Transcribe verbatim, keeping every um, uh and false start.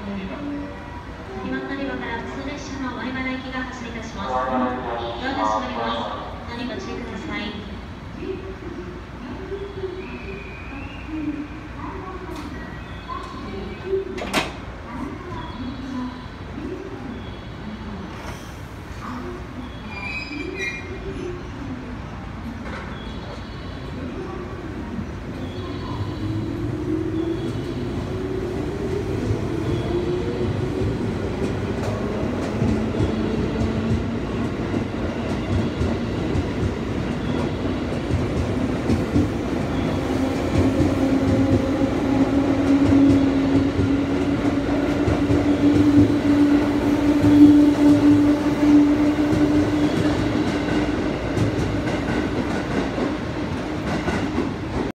今乗り場から普通列車の米原行きが発車いたします。ドアが閉まります。何ご注意ください。